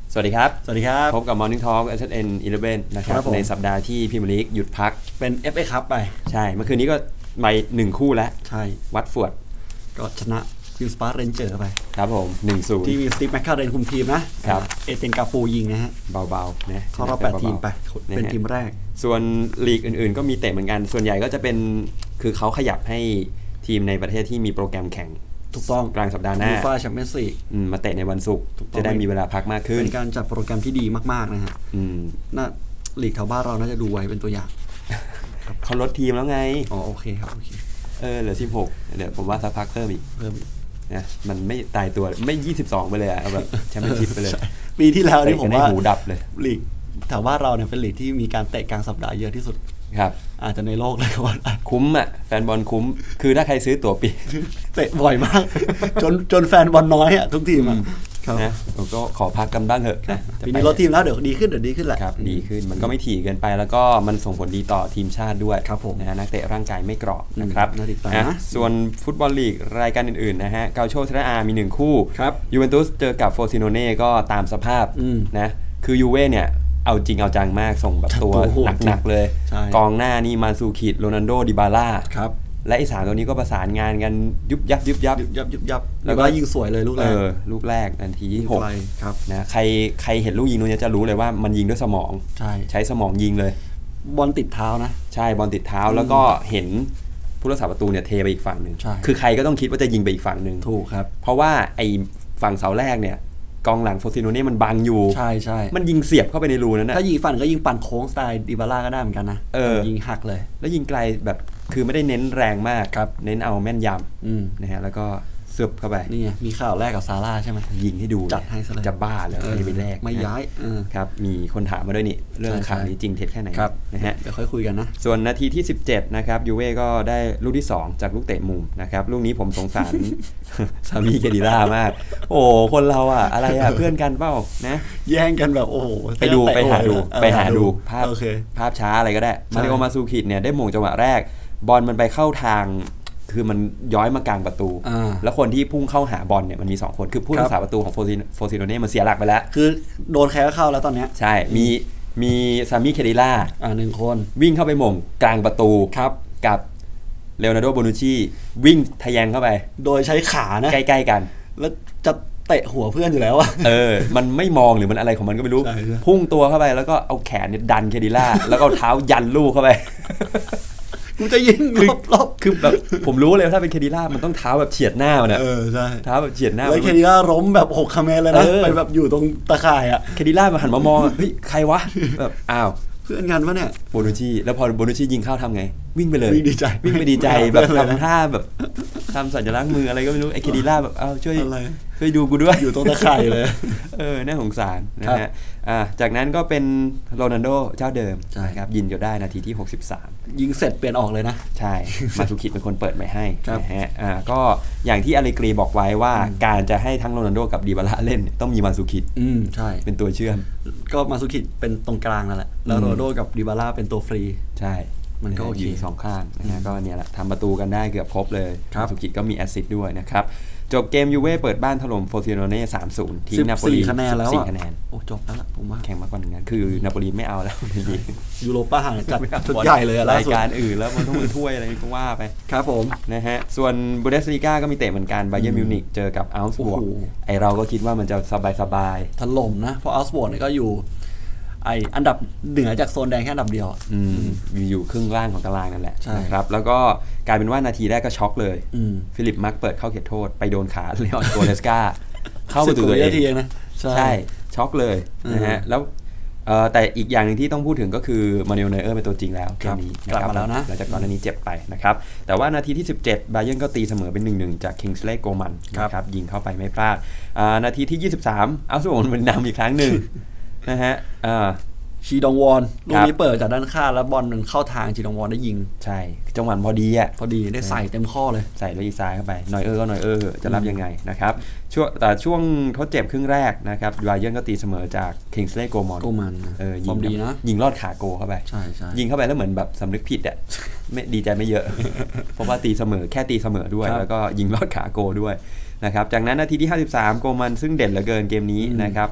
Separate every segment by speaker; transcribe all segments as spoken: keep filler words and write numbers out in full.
Speaker 1: สวัสดีครับ
Speaker 2: สวัสดีครับ
Speaker 1: พบกับ Morning Talk เอส เอ็น สิบเอ็ด นะครับในสัปดาห์ที่พรีเมียร์ลีกหยุดพัก
Speaker 2: เป็น เอฟ เอ Cup ไป
Speaker 1: ใช่เมื่อคืนนี้ก็ไปหนึ่งคู่แล้ว
Speaker 2: ใช่
Speaker 1: วัดฟวด
Speaker 2: ก็ชนะทีมสปาร์เรนเจอร์ไป
Speaker 1: ครับผม หนึ่งศูนย์
Speaker 2: ที่มีสตีฟแมคคาเรนคุมทีมนะครับเอเธนกาปูยิงนะฮะ
Speaker 1: เบาๆนะ
Speaker 2: เข้ารอบแปดทีมไปเป็นทีมแรก
Speaker 1: ส่วนลีกอื่นๆก็มีเตะเหมือนกันส่วนใหญ่ก็จะเป็นคือเขาขยับให้ทีมในประเทศที่มีโปรแกรมแข่ง
Speaker 2: ถูกต้อง
Speaker 1: กลางสัปดาห์หน้า
Speaker 2: ยูฟ่าแชมเปี้ยนส์ลีก
Speaker 1: มาเตะในวันศุกร์จะได้มีเวลาพักมากขึ้น
Speaker 2: เป็นการจัดโปรแกรมที่ดีมากๆนะฮะน่าลีกแถวบ้านเราน่าจะดูไว้เป็นตัวอย่าง
Speaker 1: เขาลดทีมแล้วไง
Speaker 2: อ๋อโอเคครับโอเค
Speaker 1: เออเหลือสิบหกเดี๋ยวผมว่าสักพักเพิ่มอีก
Speaker 2: เพิ่ม
Speaker 1: นะมันไม่ตายตัวไม่ยี่สิบสองไปเลยอะเอาแบบแชมเปี้ยนชิพไปเลย
Speaker 2: ปีที่แล้วนี่ผมว่า
Speaker 1: หูดับเลย
Speaker 2: ลีกแถวบ้านเราเนี่ยเป็นลีกที่มีการเตะกลางสัปดาห์เยอะที่สุด
Speaker 1: ครับ
Speaker 2: อาจจะในโลกเลยก็ว่า
Speaker 1: คุ้มอ่ะแฟนบอลคุ้มคือถ้าใครซื้อตั๋วปี
Speaker 2: เตะบ่อยมากจนจนแฟนบอลน้อยอ่ะทุกทีมอ่ะ
Speaker 1: นะผมก็ขอพักกันบ้างเถอะนะ
Speaker 2: ปีนี้ลดทีมแล้วเดี๋ยวดีขึ้นเดี๋ยวดีขึ้นแหละ
Speaker 1: ครับดีขึ้นมันก็ไม่ถี่เกินไปแล้วก็มันส่งผลดีต่อทีมชาติด้วย
Speaker 2: ครับผม
Speaker 1: นะฮะนักเตะร่างกายไม่กรอบนะครับ
Speaker 2: นะ
Speaker 1: ส่วนฟุตบอลลีกรายการอื่นๆนะฮะเกาโชเทเรอามีหนึ่งคู่ยูเวนตุสเจอกับโฟซิโนเน่ก็ตามสภาพนะคือยูเว่เนี่ยเอาจริงเอาจังมากส่งแบบตัวหนักๆเลยกองหน้านี่มาซูคิดโรนัลโดดิบาร่าและไอ้สามตัวนี้ก็ประสานงานกันยุบยับยุบยับ
Speaker 2: ยุบยับยุบยับแล้วก็ยิงสวยเลยลูกแรก
Speaker 1: ลูกแรกนาทีที่หก
Speaker 2: ครับ
Speaker 1: นะใครใครเห็นลูกยิงนู้นจะรู้เลยว่ามันยิงด้วยสมอง
Speaker 2: ใช่
Speaker 1: ใช้สมองยิงเลย
Speaker 2: บอลติดเท้านะ
Speaker 1: ใช่บอลติดเท้าแล้วก็เห็นผู้รักษาประตูเนี่ยเทไปอีกฝั่งหนึ่งคือใครก็ต้องคิดว่าจะยิงไปอีกฝั่งหนึ่ง
Speaker 2: ถูกครับ
Speaker 1: เพราะว่าไอ้ฝั่งเสาแรกเนี่ยกองหลังโฟซิโนเน่มันบังอยู่
Speaker 2: ใช่ใช่
Speaker 1: มันยิงเสียบเข้าไปในรูนั้นนะ
Speaker 2: ถ้ายิงฝั่งก็ยิงปั่นโค้งสไตล์ดิบาร่าก็ได้เหมือนกันนะ
Speaker 1: เออ
Speaker 2: ยิงหักเลย
Speaker 1: แล้วยิงไกลแบบคือไม่ได้เน้นแรงมากเน้นเอาแม่นยำนะฮะแล้วก็เสือบเข้าไป
Speaker 2: นี่ไงมีข่าวแรกกับซาร่าใช่ไหม
Speaker 1: ยิงให้ดู
Speaker 2: จัดให้ซะเลย
Speaker 1: จะบ้าเลยจะไปแรก
Speaker 2: ไม่ย้าย
Speaker 1: ครับมีคนถามมาด้วยนี่เรื่องข่าวนี้จริงเท็จแค่ไหนนะฮะ
Speaker 2: เดี๋ยวค่อยคุยกันนะ
Speaker 1: ส่วนนาทีที่สิบเจ็ดนะครับยูเว่ก็ได้ลูกที่สองจากลูกเตะมุมนะครับลูกนี้ผมสงสารซามีเคดิล่ามากโอ้คนเราอ่ะอะไรอ่ะเพื่อนกันเปล่านะ
Speaker 2: แย่งกันแบบโอ้โห
Speaker 1: ไปดูไปหาดูไปหาดูภาพภาพช้าอะไรก็ได้มาริโอมาซูคิดเนี่ยได้หม่งจังหวะแรกบอลมันไปเข้าทางคือมันย้อยมากลางประตูแล้วคนที่พุ่งเข้าหาบอลเนี่ยมันมีสองคนคือผู้รักษาประตูของโฟซิโนเน่มันเสียหลักไปแล้ว
Speaker 2: คือโดนใครก็เข้าแล้วตอนนี้
Speaker 1: ใช่มีมีซามิเคดิล่า
Speaker 2: อ่าหนึ่งคน
Speaker 1: วิ่งเข้าไปหม่งกลางประตู
Speaker 2: ครับ
Speaker 1: กับเลโอนาร์โดโบนูชีวิ่งทะแยงเข้าไป
Speaker 2: โดยใช้ขานะ
Speaker 1: ใกล้ๆกัน
Speaker 2: แล้วจะเตะหัวเพื่อนอยู่แล้วอะ
Speaker 1: เออมันไม่มองหรือมันอะไรของมันก็ไม่รู้พุ่งตัวเข้าไปแล้วก็เอาแขนเนี่ยดันเคดิล่าแล้วก็เท้ายันลูกเข้าไป
Speaker 2: กูจะยิงรอบ
Speaker 1: ๆคือแบบผมรู้เลยถ้าเป็นเคดิล่ามันต้องเท้าแบบเฉียดหน้าเนี่ย
Speaker 2: เออใช่
Speaker 1: เท้าแบบเฉียดหน้า
Speaker 2: แล้วเคดิล่าล้มแบบหกคะแนนเลยนะไปแบบอยู่ตรงตะข่ายอ่ะ
Speaker 1: เคดิล่ามาหันมามองเฮ้ยใครวะแบบอ้าว
Speaker 2: เพื่อนกันวะเนี่ย
Speaker 1: โบนูชีแล้วพอโบนูชียิงเข้าทำไงวิ่งไปเลย
Speaker 2: วิ่งดีใจ
Speaker 1: วิ่งไปดีใจแบบทำท่าแบบทำสัญลักษณ์มืออะไรก็ไม่รู้ไอ้เคดิล่าแบบอ้าวช่วยช่วยดูกูด้วย
Speaker 2: อยู่ตรงตะข่ายเลย
Speaker 1: เออน่าสงสารนะฮะอ่าจากนั้นก็เป็นโรนัลโดเจ้าเดิมนะครับยิงจนได้นาทีที่หกสิบสาม
Speaker 2: ยิงเสร็จเปลี่ยนออกเลยนะ
Speaker 1: ใช่มาซูคิดเป็นคนเปิดไม่ให้นะฮะอ่าก็อย่างที่อาริกรีบอกไว้ว่าการจะให้ทั้งโรนัลโดกับดิบาร่าเล่นต้องมีมาซูคิด
Speaker 2: อืมใช่
Speaker 1: เป็นตัวเชื่อม
Speaker 2: ก็มาซูคิดเป็นตรงกลางนั่นแหละแล้วโรนัลโดกับดิบาร่าเป็นตัวฟรี
Speaker 1: ใช่
Speaker 2: มันก็
Speaker 1: ยิงสองข้างนะฮะก็เนี่ยแหละทำประตูกันได้เกือบครบเลยมาซูคิดก็มีแอสซิสต์ด้วยนะครับจบเกมยูเว่เปิดบ้านถล่มโฟซิโนเน่ สามศูนย์ ทิ้งนาโปลี
Speaker 2: คะแนนแล้ว
Speaker 1: สี่คะแนน
Speaker 2: โอ้จบแล้วล่ะผมว่า
Speaker 1: แข่งมากกว่านึงนะคือนาโปลีไม่เอาแล้ว
Speaker 2: ยูโรป้าจัดชุดใหญ่เลย
Speaker 1: รายการอื่นแล้วมันต้องมือถ้วยอะไรก็ว่าไป
Speaker 2: ครับผม
Speaker 1: นะฮะส่วนบูเดสลีกาก็มีเตะเหมือนกันไบเยิร์นมิวนิกเจอกับอัลส์บวร์กไอเราก็คิดว่ามันจะสบาย
Speaker 2: ๆถล่มนะเพราะอัลส์บวร์กเนี่ยก็อยู่ไออันดับเหนือจากโซนแดงแค่อันดับเดียว
Speaker 1: อืมอยู่ครึ่งล่างของตารางนั่นแหละนะครับแล้วก็กลายเป็นว่านาทีแรกก็ช็อกเลยฟิลิปมาร์กเปิดเข้าเขตโทษไปโดนขาเลออนโกเลสกาเข้าประตูตัวเอง
Speaker 2: นะ
Speaker 1: ใช่ช็อกเลยนะฮะแล้วแต่อีกอย่างหนึ่งที่ต้องพูดถึงก็คือมานูเอล เนอร์เป็นตัวจริงแล้วเกมนี้
Speaker 2: กลับมาแล้วนะ
Speaker 1: หลังจากก่อนหน้านี้เจ็บไปนะครับแต่ว่านาทีที่สิบเจ็ดบาเยิร์นก็ตีเสมอเป็น หนึ่งหนึ่ง จากคิงส์เลย์โกมันนะครับยิงเข้าไปไม่พลาดนาทีที่ยี่สิบสามอัลส์บวร์กเป็นนำอีกครั้งหนึ่งนะฮะ
Speaker 2: ชีดองวอนลูกนี้เปิดจากด้านข้างแล้วบอลมันเข้าทางชีดองวอนได้ยิง
Speaker 1: ใช่จังหวะพอดีอ่ะ
Speaker 2: พอดีได้ใส่เต็มข้อเลย
Speaker 1: ใส่ด้วยอีซ้ายเข้าไปหน่อยเออก็หน่อยเออจะรับยังไงนะครับช่วงแต่ช่วงทดเจ็บครึ่งแรกนะครับบาเยิร์นก็ตีเสมอจากคิงส์เลย์โกมอน
Speaker 2: โกมัน
Speaker 1: เออยิงดีนะยิงลอดขาโกเข้าไป
Speaker 2: ใช่ใช่
Speaker 1: ยิงเข้าไปแล้วเหมือนแบบสำนึกผิดอ่ะไม่ดีใจไม่เยอะเพราะว่าตีเสมอแค่ตีเสมอด้วยแล้วก็ยิงลอดขาโกด้วยนะครับจากนั้นนาทีที่ห้าสิบสามโกมันซึ่งเด่นเหลือเกินเกมนี้นะครับ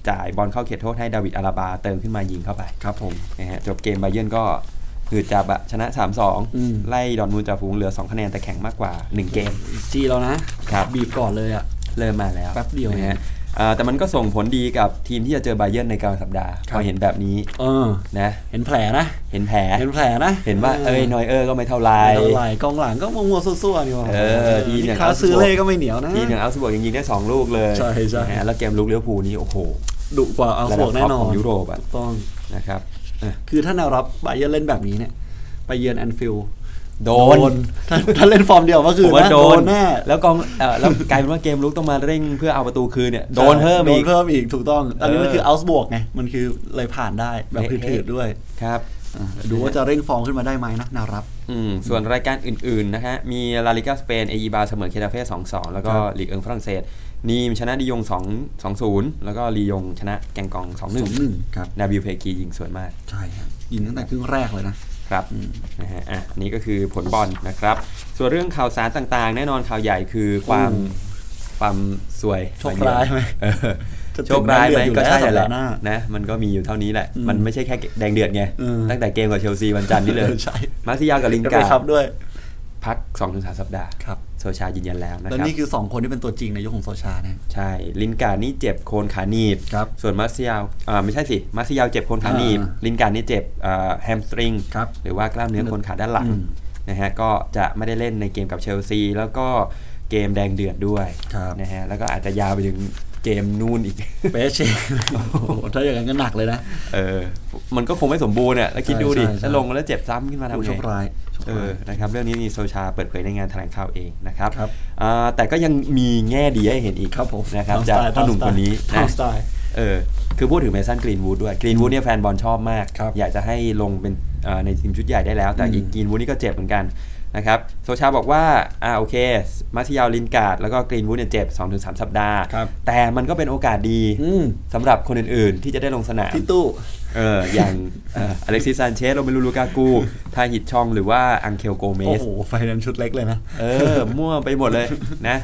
Speaker 1: จ่ายบอลเข้าเขตโทษให้ดาวิดอาราบาเติมขึ้นมายิงเข้าไป
Speaker 2: ครับผม
Speaker 1: นะฮะจบเกมไบเยิร์นก็หืดจับอะชนะ สามสอง ไล่ดอร์ทมุนด์จากฝูงเหลือสองคะแนนแต่แข่งมากกว่าหนึ่งเกม
Speaker 2: จีแล้วนะครับบีบก่อนเลยอะ
Speaker 1: เริ่มมาแล้ว
Speaker 2: แป๊บเดียว
Speaker 1: นะฮะแต่มันก็ส่งผลดีกับทีมที่จะเจอไบเยิร์นในกลางสัปดาห์พอเห็นแบบนี้
Speaker 2: เออ
Speaker 1: นะ
Speaker 2: เห็นแผลนะ
Speaker 1: เห็นแผล
Speaker 2: เห็นแผลนะ
Speaker 1: เห็นว่าเอ้ยนอยเออร์ก็ไม่เท่าไร
Speaker 2: เท่าไรกองหลังก็มัวๆซั่วๆนี่ว่า
Speaker 1: เออทีอย่าง
Speaker 2: คาซื้อเล่ก็ไม่เหนียวนะ
Speaker 1: ทีอย่างอัลส์บวกยังยิงได้สองลูกเลย
Speaker 2: ใช่ใช่
Speaker 1: แล้วเกมลุกเลี้ยวภูนี่โอ้โห
Speaker 2: ดุกว่าอัลส์บวกแน่นอน
Speaker 1: ของยุโรปอ่ะ
Speaker 2: ต้อง
Speaker 1: นะครับ
Speaker 2: คือถ้าแนวรับไบเยิร์นเล่นแบบนี้เนี่ยไปเยือนแอนฟิลด์
Speaker 1: โดน
Speaker 2: ถ้าเล่นฟอร์มเดียวก็คือ
Speaker 1: นะโดนแน่แล้วกองเอ่อแล้วกลายเป็นว่าเกมลุกต้องมาเร่งเพื่อเอาประตูคืนเนี่ยโดนเพิ่มอีก
Speaker 2: โดนเพิ่มอีกถูกต้องอันนี้มันคืออัลส์บวกไงมันคือเลยผ่านได้แบบถืดๆด้วย
Speaker 1: ครับ
Speaker 2: ดูว่าจะเร่งฟอร์มขึ้นมาได้ไหมนะแนวรับ
Speaker 1: ส่วนรายการอื่นๆนะฮะมีลาลิกาสเปนเออีบาเสมอเคตาเฟ่ สองสอง แล้วก็ลีกเอิงฝรั่งเศสนีมชนะดิยงสอง สองศูนย์แล้วก็ลียงชนะแกงกอง สองหนึ่ง
Speaker 2: ครับ
Speaker 1: นาบิลเพกียิงสวยมาก
Speaker 2: ใช่ครับยิงตั้งแต่ครึ่งแรกเลยนะครับ
Speaker 1: นะฮะอ่ะนี่ก็คือผลบอลนะครับส่วนเรื่องข่าวสารต่างๆแน่นอนข่าวใหญ่คือความความสวย
Speaker 2: โชคร้ายไหม
Speaker 1: โชคร้ายไหมก็ใช่แหละนะมันก็มีอยู่เท่านี้แหละมันไม่ใช่แค่แดงเดือดไงตั้งแต่เกมกับเชลซีวันจันทร์นี่เลยมาร์ซิยากับลิงการ์ด
Speaker 2: ด้วย
Speaker 1: พัก สองถึงสาม สัปดาห์
Speaker 2: ครับ
Speaker 1: โซชายืนยันแล้วนะครับ
Speaker 2: แล้วนี่คือสองคนที่เป็นตัวจริงในยุคของโซชานะ
Speaker 1: ใช่ลินการ์ดนี่เจ็บโคนขาหนีบส่วนมาร์ซิยาอ่าไม่ใช่สิมาร์ซิยาเจ็บโคนขาหนีบลินการ์ดนี่เจ็บอ่าแฮมสตริงหรือว่ากล้ามเนื้อโคนขาด้านหลังนะฮะก็จะไม่ได้เล่นในเกมกับเชลซีแล้วก็เกมแดงเดือดด้วยนะฮะแล้วก็อาจจะยาวไปถึงเกมนู่นอีก
Speaker 2: เป๊ะเชงถ้าอย่างนั้นก็หนักเลยนะ
Speaker 1: เออมันก็คงไม่สมบูรณ์เนี่ยแล้วคิดดูดิถ้าลงแล้วเจ็บซ้ำขึ้นมาทำไง
Speaker 2: โชคร้าย
Speaker 1: เออนะครับเรื่องนี้นี่โซชาเปิดเผยในงานแถลงข่าวเองนะครับแต่ก็ยังมีแง่ดีให้เห็นอีก
Speaker 2: ครับผม
Speaker 1: นะครับจากพ่อหนุ่มคนนี้นะเออคือพูดถึงเมสันกรีนวูดด้วยกรีนวูดเนี่ยแฟนบอลชอบมากอยากจะให้ลงเป็นในทีมชุดใหญ่ได้แล้วแต่อีกกรีนวูดนี่ก็เจ็บเหมือนกันนะครับโซชาบอกว่าอ่าโอเคมาร์ซิยาลินการ์ดแล้วก็กรีนวูดเนี่ยเจ็บ สองถึงสาม สัปดาห์แต่มันก็เป็นโอกาสดีสำหรับคนอื่นๆที่จะได้ลงสนาม
Speaker 2: พี่ตู้
Speaker 1: เอออย่างอเล็กซิสซานเชสโรเมลูลูกากูทาฮิตชองหรือว่าอังเคลโกเมส
Speaker 2: โอ้โหไฟนั้นชุดเล็กเลยนะ
Speaker 1: เออมั่วไปหมดเลยนะ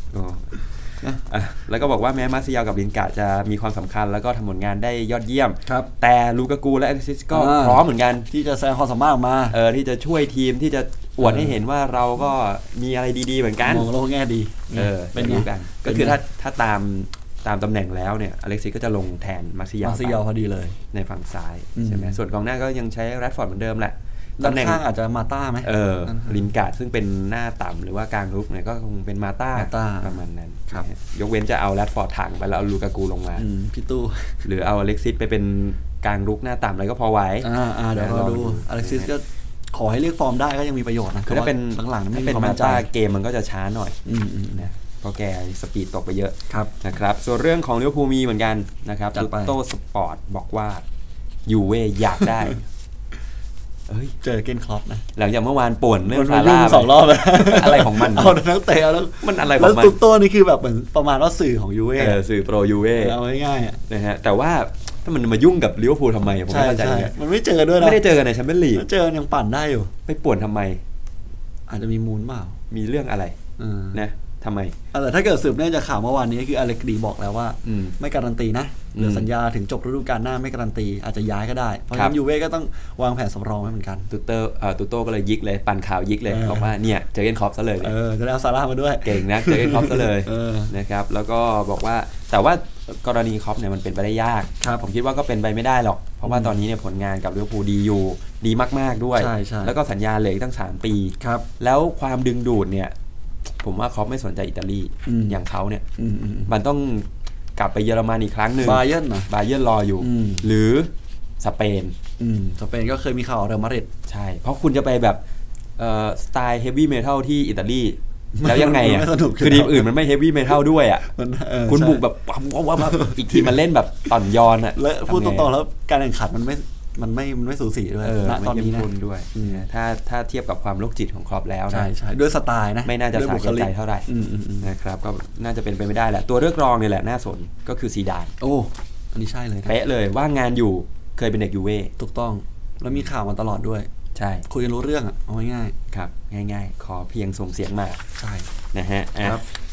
Speaker 1: แล้วก็บอกว่าแม้มาร์ซิยากับลินการ์ดจะมีความสำคัญแล้วก็ทำผลงานได้ยอดเยี่ยมแต่ลูกากูและอเล็กซิสก็พร้อมเหมือนกัน
Speaker 2: ที่จะแสดงความสามารถออกมา
Speaker 1: เออที่จะช่วยทีมที่จะอวดให้เห็นว่าเราก็มีอะไรดีๆเหมือนกัน
Speaker 2: มองโลกแง่ดี
Speaker 1: เออเป็นรู้กันก็คือถ้าถ้าตามตามตำแหน่งแล้วเนี่ยอเล็กซิสก็จะลงแทนมาร์ซิยา
Speaker 2: มาร์ซิยาพอดีเลย
Speaker 1: ในฝั่งซ้ายใช่ไหมส่วนกองหน้าก็ยังใช้แรดฟอร์ดเหมือนเดิมแหละ
Speaker 2: ตำแหน่งข้างอาจจะมาต้าไหม
Speaker 1: เออลินการ์ดซึ่งเป็นหน้าต่ำหรือว่ากลางรุกเนี่ยก็คงเป็นมาต้าประมาณนั้นยกเว้นจะเอาแรดฟอร์ดถังไปแล้วเอาลูกากูลงมา
Speaker 2: พี่ตู้
Speaker 1: หรือเอาอเล็กซิสไปเป็นกลางรุกหน้าต่ำอะไรก็พอไหว
Speaker 2: อ่าเดี๋ยวเราดูอเล็กซิสก็ขอให้เรียกฟอร์มได้ก็ยังมีประโยชน์นะ
Speaker 1: คือถ้าเป็นหลังๆถ้าเป็นมาต้าเกมมันก็จะช้าหน่อยนะเพราะแกสปีดตกไปเยอะนะครับส่วนเรื่องของลิเวอร์พูลมีเหมือนกันนะครับตุ๊โต้สปอร์ตบอกว่ายูเว่อยากได้
Speaker 2: เจอเกนคล็อปนะ
Speaker 1: หลังจากเมื่อวานป่วนเรื่องซาร่า
Speaker 2: สองรอบ
Speaker 1: อะไรของมัน
Speaker 2: เอาทั้งเตะแล้ว
Speaker 1: มันอะไรของ
Speaker 2: มันแล้วตุ๊โต้นี่คือแบบเหมือนประมาณว่าสื่อของยูเว่
Speaker 1: สื่อโปรยูเว่
Speaker 2: เอาง่าย
Speaker 1: ๆนะฮะแต่ว่าถ้ามันมายุ่งกับลิเวอร์พูลทำไมผมไม่เข้าใจ
Speaker 2: มันไม่เจอด้วยนะ
Speaker 1: ไม่ได้เจอกันในแชมเปี้ยนลีก
Speaker 2: เจอยังปั่นได้อยู่
Speaker 1: ไปป่วนทำไม
Speaker 2: อาจจะมีมูลเปล่า
Speaker 1: มีเรื่องอะไรนะทำไม
Speaker 2: แต่ถ้าเกิดสืบเนื่องจากข่าวเมื่อวานนี้คืออเล็กดีบอกแล้วว่าไม่การันตีนะเหลือสัญญาถึงจบฤดูกาลหน้าไม่การันตีอาจจะย้ายก็ได้เพราะฉะนั้นยูเว่ก็ต้องวางแผนสำรองไว้เหมือนกัน
Speaker 1: ตูเตอร์ตูโต้ก็เลยยิกเลยปั่นข่าวยิกเลยบอกว่าเนี่ยเจอเกนคล็อปซะเลย
Speaker 2: เออจะได้เอาซาร่ามาด้วย
Speaker 1: เก่งนะเจอเกนคล็อปซะเลยนะครับแล้วก็บอกว่าแต่ว่ากรณีคล็อปเนี่ยมันเป็นไปได้ยากผมคิดว่าก็เป็นไปไม่ได้หรอกเพราะว่าตอนนี้เนี่ยผลงานกับลิเวอร์พูลดีอยู่ดีมากๆด้วยแล้วก็สัญญาเหลืออีกตั้งสามปีแล้วความดึงดูดเนี่ยผมว่าเขาไม่สนใจอิตาลีอย่างเขาเนี่ยมันต้องกลับไปเยอรมันอีกครั้งหนึ่ง
Speaker 2: บาเยิร์นนะ
Speaker 1: บาเยิร์นรออยู่หรือสเปน
Speaker 2: สเปนก็เคยมีข่าวเรอัลมาดริด
Speaker 1: ใช่เพราะคุณจะไปแบบสไตล์เฮฟวี่เมทัลที่อิตาลีแล้วยังไงอ่ะคือทีมอื่นมันไม่เฮฟวี่เมทัลด้วยอ่ะคุณบุกแบบปั๊มว่าอีกทีมันเล่นแบบต่อนยอนอ่ะ
Speaker 2: แล้วพูดตรงๆแล้วการแข่งขันมันไม่มันไม่มันไม่สูสีด้วยณตอนนี้นะ
Speaker 1: ด้วยถ้าถ้าเทียบกับความโรคจิตของครอปแล้วนะ
Speaker 2: ใช่ใช่ด้วยสไตล์นะ
Speaker 1: ไม่น่าจะสาแก่ใจเท่าไหร่นะครับก็น่าจะเป็นไปไม่ได้แหละตัวเลือกรองนี่แหละน่าสนก็คือซีดาน
Speaker 2: โอ้อันนี้ใช่เลย
Speaker 1: เป๊ะเลยว่างงานอยู่เคยเป็นเด็กยูเว่
Speaker 2: ถูกต้องแล้วมีข่าวมาตลอดด้วย
Speaker 1: ใช่
Speaker 2: คุยกันรู้เรื่องอ่ะเอาง่าย
Speaker 1: ๆครับง่ายๆขอเพียงส่งเสียงมา
Speaker 2: ใช่
Speaker 1: นะฮะ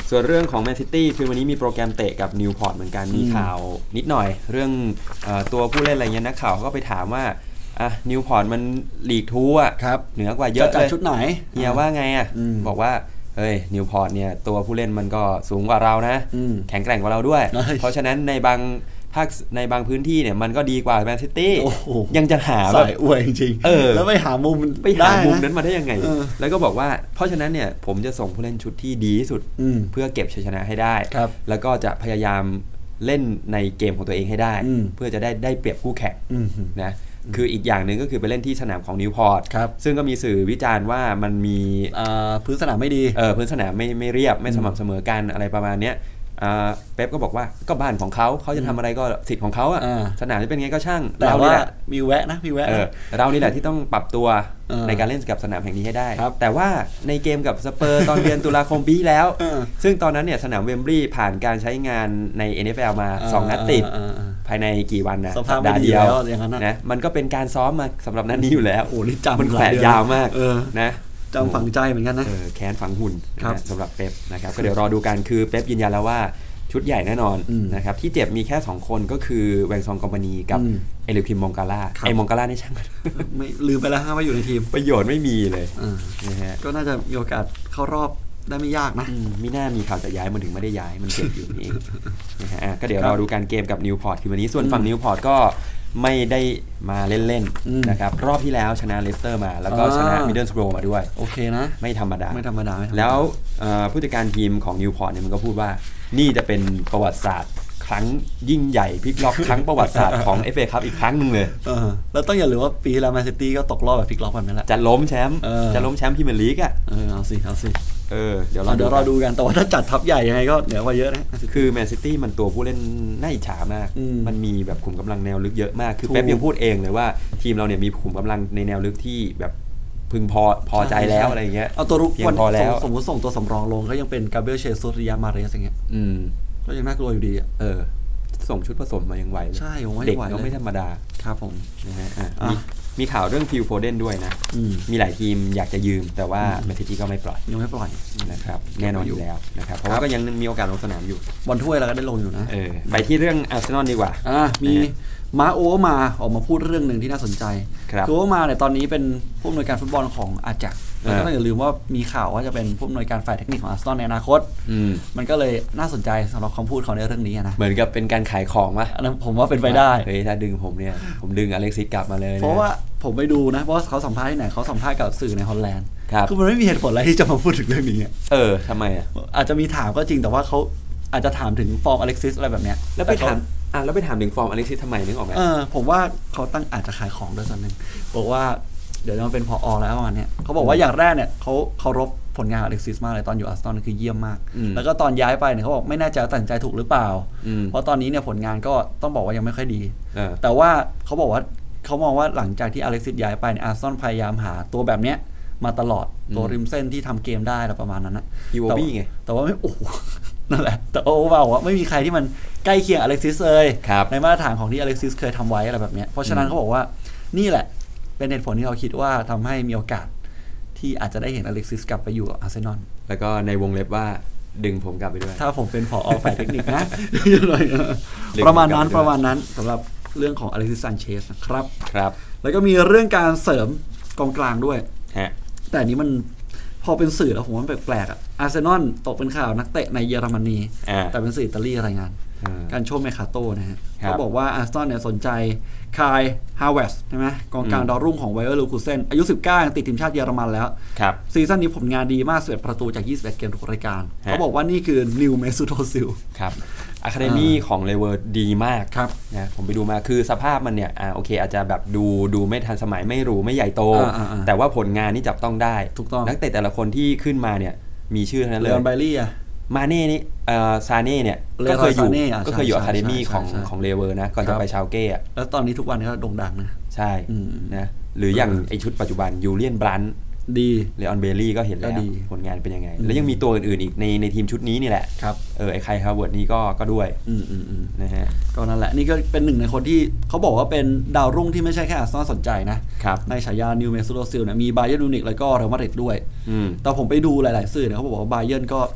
Speaker 1: ส่วนเรื่องของแมนซิตี้คือวันนี้มีโปรแกรมเตะกับนิวพอร์ตเหมือนกันมีข่าวนิดหน่อยเรื่องเอ่อตัวผู้เล่นอะไรเงี้ยนักข่าวก็ไปถามว่าอ่ะนิวพอร์ตมันลีกทูอ่ะเหนือกว่าเยอะเลย
Speaker 2: ชุดไหน
Speaker 1: เฮียว่าไงอ่ะบอกว่าเฮ้ยนิวพอร์ตเนี่ยตัวผู้เล่นมันก็สูงกว่าเรานะแข็งแกร่งกว่าเราด้วยเพราะฉะนั้นในบางภาคในบางพื้นที่เนี่ยมันก็ดีกว่าแมนซิตี้ยังจะหาแบบ
Speaker 2: ใส่อวยจริงๆแล้วไปหามุม
Speaker 1: ไปหามุมนั้นมาได้ยังไงแล้วก็บอกว่าเพราะฉะนั้นเนี่ยผมจะส่งผู้เล่นชุดที่ดีที่สุดเพื่อเก็บชัยชนะให้ได้แล้วก็จะพยายามเล่นในเกมของตัวเองให้ได้เพื่อจะได้ได้เปรียบคู่แข่งนะคืออีกอย่างหนึ่งก็คือไปเล่นที่สนามของนิวพอร์ตซึ่งก็มีสื่อวิจารณ์ว่ามันมี
Speaker 2: พื้นสนามไม่ดี
Speaker 1: เออพื้นสนามไม่ไม่เรียบไม่สม่ำเสมอกันอะไรประมาณเนี้ยเป๊ปก็บอกว่าก็บ้านของเขาเขาจะทำอะไรก็สิทธิ์ของเขาอ่ะสนามจะเป็นไงก็ช่าง
Speaker 2: เรานี่แหละมีแวะนะมีแวะ
Speaker 1: เรานี่แหละที่ต้องปรับตัวในการเล่นกับสนามแห่งนี้ให้ได้แต่ว่าในเกมกับสเปอร์ตอนเดือนตุลาคมปีแล้วซึ่งตอนนั้นเนี่ยสนามเวมบลีย์ผ่านการใช้งานใน เอ็น เอฟ แอล มาสองนัดติดภายในกี่วันนะ
Speaker 2: สัปดาห์เดียว
Speaker 1: นะมันก็เป็นการซ้อมมาสำหรับนัดนี้อยู่แล้ว
Speaker 2: โอ้นี่จำ
Speaker 1: มันแขวนยาวมากนะ
Speaker 2: จำฝังใจเหมือนกันนะ
Speaker 1: แค้นฝังหุ่นสำหรับเป๊ปนะครับก็เดี๋ยวรอดูกันคือเป๊ปยืนยันแล้วว่าชุดใหญ่แน่นอนนะครับที่เจ็บมีแค่สองคนก็คือแวงซองคอมพานีกับเอลิคิมมองกาล่าไอมองกาล่านี่ช่าง
Speaker 2: ไม่ลืมไปแล้วว่าอยู่ในทีม
Speaker 1: ประโยชน์ไม่มีเลย
Speaker 2: นะฮะก็น่าจะมีโอกาสเข้ารอบได้ไม่ยากนะ
Speaker 1: มีหน้ามีข่าวจะย้ายมันถึงไม่ได้ย้ายมันเจ็บอยู่นี่เองนะฮะก็เดี๋ยวเราดูการเกมกับนิวพอร์ตคือวันนี้ส่วนฝั่งนิวพอร์ตก็ไม่ได้มาเล่นๆนะครับรอบที่แล้วชนะเลสเตอร์มาแล้วก็ชนะมิดเดิลสโบรมาด้วย
Speaker 2: โอเคนะ
Speaker 1: ไม่ธรรมดา
Speaker 2: ไม่ธรรมดา
Speaker 1: แล้วผู้จัดการทีมของนิวพอร์ตเนี่ยมันก็พูดว่านี่จะเป็นประวัติศาสตร์ครั้งยิ่งใหญ่พลิกล็อกครั้งประวัติศาสตร์ของ เอฟ เอ Cup อีกครั้งนึงเลย
Speaker 2: แล้วต้องอย่าลืมว่าปีแล้วแมนซิตี้ก็ตกรอบแบบพลิกล็อกแบบนั้นแหละ
Speaker 1: จะล้มแชมป์จะล้มแชมป์พรีเมียร์ลีกอ่ะ
Speaker 2: เออเอาสิเอาสิ
Speaker 1: เออเดี๋ยว
Speaker 2: เราเดี๋ยวเราดูกันแต่ว่าถ้าจัดทัพใหญ่ยังไงก็เหนือกว่าเยอะนะ
Speaker 1: คือแมนซิตี้มันตัวผู้เล่นน่าอิจฉามากมันมีแบบขุมกำลังแนวลึกเยอะมากคือเป๊ปยังพูดเองเลยว่าทีมเราเนี่ยมีขุมกำลังในแนวลึกที่แบบพึงพอพอใจแล้วอะไรเงี้ย
Speaker 2: เอาตัวรุกวันพอแล้วสมมติส่งตัวสำรองลงก็ยังเป็นกาเบรียลเชซุสริยามาเรสอย่างเงี้ยก็ยังน่ากลัวอยู่ดีอ่ะ
Speaker 1: เออส่งชุดผสมมายังไหว
Speaker 2: ใช่ผมว่า
Speaker 1: เด็กก็ไม่ธรรมดา
Speaker 2: ครับผม
Speaker 1: นะฮะมีมีข่าวเรื่องฟิลโฟเดนด้วยนะมีหลายทีมอยากจะยืมแต่ว่าแมนซิตี้ก็ไม่ปล่อย
Speaker 2: ยังไม่ปล่อย
Speaker 1: นะครับแน่นอนอยู่แล้วนะครับเพราะว่าก็ยังมีโอกาสลงสนามอยู่
Speaker 2: บอลถ้วยเราก็ได้ลงอยู่นะ
Speaker 1: เออไปที่เรื่องอาร์เซนอลดีกว่า
Speaker 2: อ่ามีมาโอเวอร์มาออกมาพูดเรื่องหนึ่งที่น่าสนใจคือโอเวอร์มาเนี่ยตอนนี้เป็นผู้อำนวยการฟุตบอลของอาจักแล้วก็ต้องอย่าลืมว่ามีข่าวว่าจะเป็นผู้อำนวยการฝ่ายเทคนิคของอาร์เซนอลในอนาคตมันก็เลยน่าสนใจสำหรับคำพูดเขาในเรื่องนี้นะ
Speaker 1: เหมือนกับเป็นการขายของป่ะ
Speaker 2: ผมว่าเป็นไปได้
Speaker 1: เฮ้ยถ้าดึงผมเนี่ยผมดึงอเล็กซิสกลับมาเลย
Speaker 2: เพราะว่าผมไปดูนะเพราะเขาสัมภาษณ์ที่ไหนเขาสัมภาษณ์กับสื่อในฮอลแลนด์คือมันไม่มีเหตุผลอะไรที่จะมาพูดถึงเรื่องนี้
Speaker 1: เออทำไมอ่ะ
Speaker 2: อาจจะมีถามก็จริงแต่ว่าเขาอาจจะถามถึงฟอร์มอเล็กซิสอะไรแบบเนี้ย
Speaker 1: แล้วไปถามอ่ะแล้วไปถามถึงฟอร์มอเล็กซิสทำไมนึกออกไหม
Speaker 2: เออผมว่าเขาตั้งอาจจะขายของด้วยส่วนหนึ่งบอกว่าเดี๋ยวจะมาเป็นพออแล้วประมาณนี้เขาบอกว่าอย่างแรกเนี่ยเขาเคารพผลงานอเล็กซิสมากเลยตอนอยู่อาร์เซนอลคือเยี่ยมมากแล้วก็ตอนย้ายไปเนี่ยเขาบอกไม่แน่ใจตัดสินใจถูกหรือเปล่าเพราะตอนนี้เนี่ยผลงานก็ต้องบอกว่ายังไม่ค่อยดีแต่ว่าเขาบอกว่าเขามองว่าหลังจากที่อเล็กซิสย้ายไปเนี่ยอาร์เซนอลพยายามหาตัวแบบเนี้ยมาตลอดตัวริมเส้นที่ทำเกมได้อะไรประมาณนั้นนะ
Speaker 1: ยูโอบี้ไง
Speaker 2: แต่ว่าไม่โอ้นั่นแหละแต่โอ้บอกว่าไม่มีใครที่มันใกล้เคียงอเล็กซิสเลยในมาตรฐานของที่อเล็กซิสเคยทำไว้อะไรแบบนี้เพราะฉะนั้นเขาบอกว่านี่แหละเป็นเหตุผลที่เขาคิดว่าทำให้มีโอกาสที่อาจจะได้เห็นอเล็กซิสกลับไปอยู่อาร์เซนอล
Speaker 1: แล้วก็ในวงเล็บว่าดึงผมกลับไปด้วย
Speaker 2: ถ้าผมเป็นผอ.ฝ่ายเทคนิคนะประมาณนั้นประมาณนั้นสำหรับเรื่องของอเล็กซิส ซันเชสนะครับ
Speaker 1: ครับ
Speaker 2: แล้วก็มีเรื่องการเสริมกองกลางด้วยแต่นี้มันพอเป็นสื่อแล้วผมว่าแปลกๆอ่ะอาร์เซนอลตกเป็นข่าวนักเตะในเยอรมนีแต่เป็นสื่ออิตาลีรายงานการโชว์เมคาโต้นะฮะเขาบอกว่าอาร์เซนอลเนี่ยสนใจคายฮาวเวสใช่ไหมกองกลางดาวรุ่งของไวเออร์ลูคูเซนอายุสิบเก้ายังติดทีมชาติเยอรมันแล้วซีซั่นนี้ผลงานดีมากสิบเอ็ดประตูจากยี่สิบเอ็ดเกมทุกรายการเขาบอกว่านี่คือนิวเมซูโตซิล
Speaker 1: ครับอะคาเดมี่ของเลเวอร์ดีมากนะผมไปดูมาคือสภาพมันเนี่ยอ่าโอเคอาจจะแบบดูดูไม่ทันสมัยไม่หรูไม่ใหญ่โตแต่ว่าผลงานนี่จับต้องได้
Speaker 2: ถูกต้อง
Speaker 1: นักเตะแต่ละคนที่ขึ้นมาเนี่ยมีชื่อทั้งนั้นเลย
Speaker 2: เลออนไบลี่อะ
Speaker 1: มาเน่นี่เอ่อซาเน่เนี่ยก็เคยอยู่ก็เคยอยู่อะคาเดมี่ของของเลเวอร์นะก่อนจะไปชาวเก้อะ
Speaker 2: แล้วตอนนี้ทุกวันนี้ก็โด่งดังนะ
Speaker 1: ใช่นะหรืออย่างไอชุดปัจจุบันยูเลียนบรันท์
Speaker 2: ดี
Speaker 1: เลออนเบลลี่ก็เห็นแล้วผลงานเป็นยังไงแล้วยังมีตัวอื่นๆอีกในในทีมชุดนี้นี่แหละ
Speaker 2: ครับ
Speaker 1: เออไอไคลฮาวเวิร์ดนี่ก็ก็ด้วย
Speaker 2: อืมอืมอืม
Speaker 1: นะฮะ
Speaker 2: ก็นั่นแหละนี่ก็เป็นหนึ่งในคนที่เขาบอกว่าเป็นดาวรุ่งที่ไม่ใช่แค่อาร์เซนอลสนใจนะครับในฉายานิวเมซูโตซิลเนี่ยมีบาเยิร์นมิวนิกแล้วก็เรอัลมาดริดด้วยแต่ผมไปดูหลายๆสื่อเนี่ยเขาบอกว่าบาเยิร์นก็